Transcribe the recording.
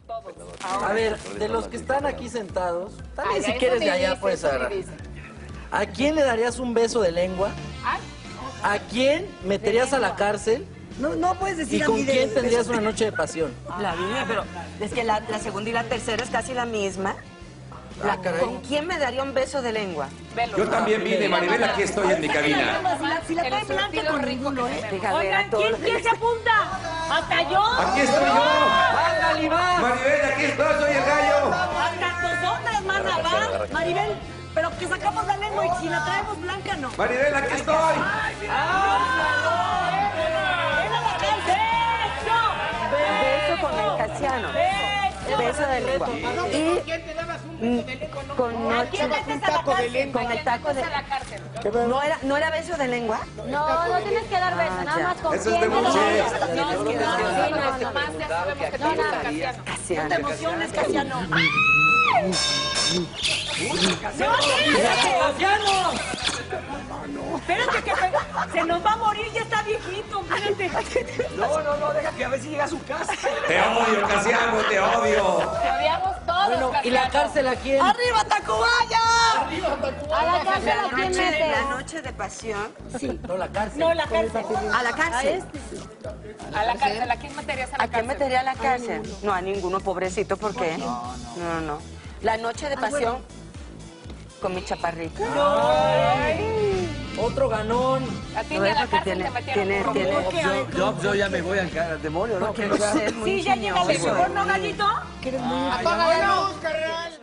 Todos. A ver, de los que están aquí sentados, también si eso quieres de ni allá dice, puedes eso ni agarrar. dice. ¿A quién le darías un beso de lengua? Ay, ¿A quién meterías a la cárcel? No puedes decir ¿Y a con mí quién tendrías una noche de pasión? La misma, pero es que la segunda y la tercera es casi la misma. caray. ¿Con quién me daría un beso de lengua? velo. Yo también vine, Maribel, aquí estoy en mi cabina. Si la El trae blanca surtido con rico ninguno, que ¿eh? tenemos. Deja ver a Oigan, todos. ¿quién se apunta? ¡Hasta yo! ¡Aquí estoy yo! ¡Ándale, va! Maribel, aquí estoy, soy el gallo. Hasta nosotras, mana, va. Maribel, pero que sacamos la lengua y si la traemos blanca, no. Maribel, aquí estoy. Beso con el Casiano. Beso de lengua. Y con noche. Con el taco de... ¿No era beso de lengua? No, no tienes que dar beso, nada más con Eso es quién de te lo mujer. das. No, es que no, no, más ya sabemos que te gusta Casiano. No te emociones, Casiano. Espérate que se nos va a morir, ya está viejito, espérate. No, deja que a ver si llega a su casa. Te odio, Casiano, te odio. Te odiamos todos, Bueno, ¿y la Casiano. cárcel a quién? ¡Arriba, Tacubaya! A la cárcel a quién metes. La noche de pasión. No, la cárcel. No, la cárcel. A la cárcel. A la cárcel, ¿a quién meterías a la ¿A quién cárcel? metería a la cárcel? No, a ninguno, pobrecito, ¿por qué? No. La noche de pasión con mi chaparrito. Otro ganón. A ti ni a la Porque cárcel te metieron. tiene... Yo ya me voy al demonio, ¿no? Porque no sé, es muy Sí, ya llega el ingenioso. mejor, ¿no, gallito? Apaga la luz, carnal.